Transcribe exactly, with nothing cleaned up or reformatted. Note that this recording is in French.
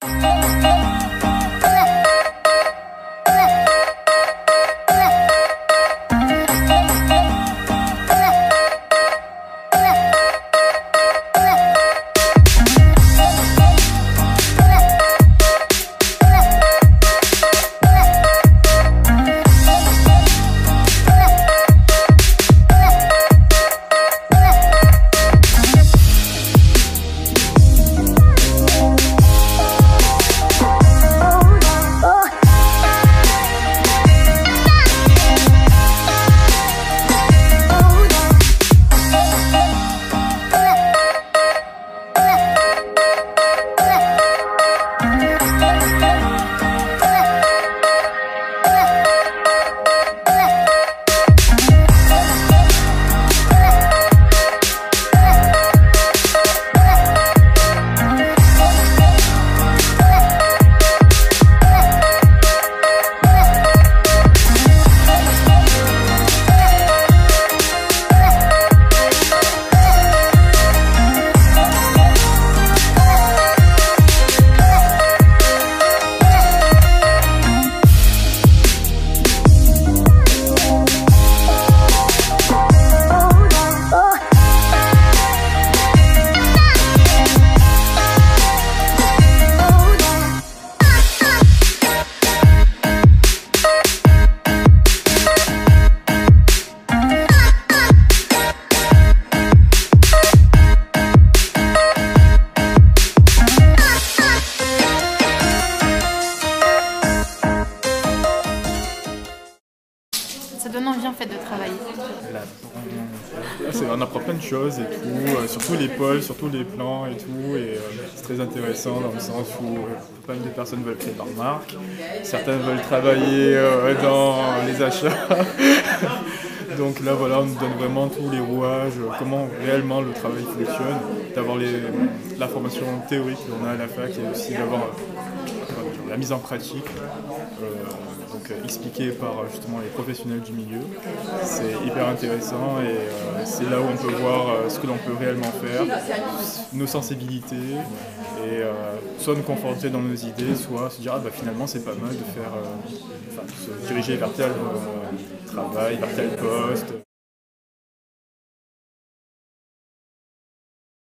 Ça donne envie en fait de travailler. On apprend plein de choses et tout, euh, surtout les pôles, surtout les plans et tout, et euh, c'est très intéressant dans le sens où euh, pas mal de personnes veulent créer leur marque, certaines veulent travailler euh, dans les achats. Donc là voilà, on nous donne vraiment tous les rouages, comment réellement le travail fonctionne, d'avoir la formation théorique qu'on a à la fac et aussi d'avoir euh, la mise en pratique. Euh, donc euh, expliqué par justement les professionnels du milieu. C'est hyper intéressant et euh, c'est là où on peut voir euh, ce que l'on peut réellement faire, nos sensibilités et euh, soit nous conforter dans nos idées, soit se dire ah bah finalement c'est pas mal de faire, euh, enfin, se diriger vers tel euh, travail, vers tel poste.